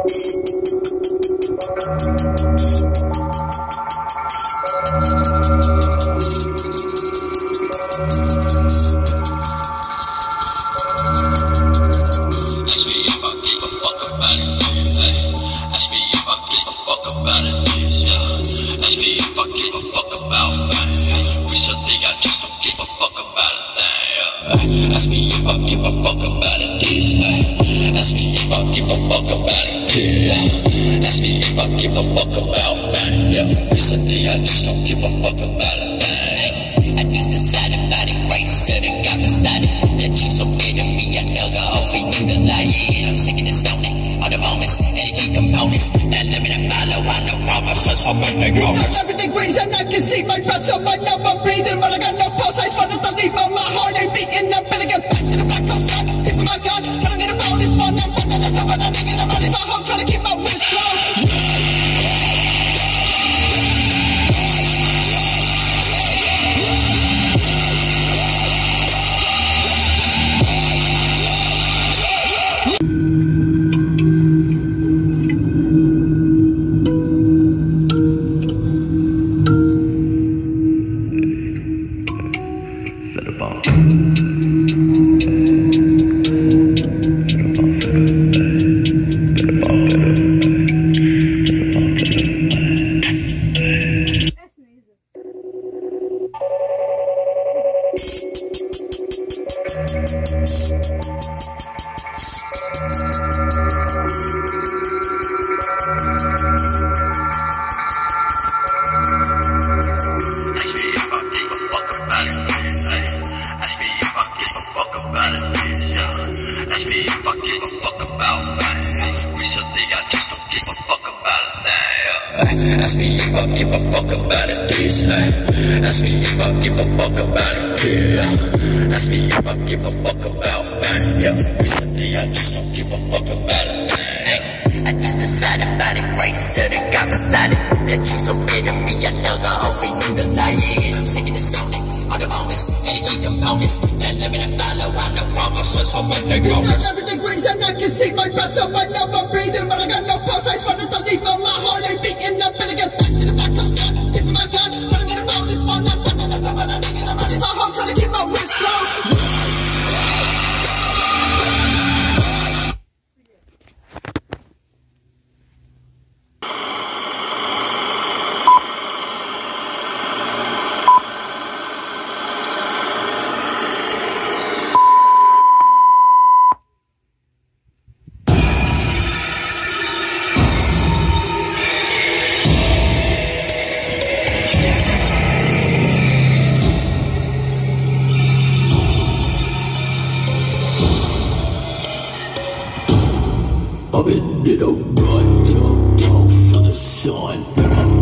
Everything breathes and I can see my breath, so I know I'm breathing, but I got no pulse. I just wanted to leave, but my heart ain't beating. I better get back to the back of front. If my gun, I don't need a phone, it's fun. I'm running as someone I'm thinking I'm running my home, trying to keep my wrist closed. Ask me if I give a fuck about it, please. Ask me if I give a fuck about it, yeah. Ask me if I give a fuck about it, yeah. Recently I just don't give a fuck about it, I just decided about it, right, said it, got beside it. That you so big to me, I know the whole thing you to lie. I'm sick of this only, all the moments, and the key components. And let me not follow, I know promises, so what they go. Everything breathes and I can see my breath, so I know I'm breathing, but I got no pulse. I just wanted to leave, but my heart ain't beating. I better get back to the back of front. If my gun, I don't need a phone, it's fun. I'm running as someone I'm thinking I'm running my home, trying to keep my wrist closed. I've been in a run, jumped off for the sun.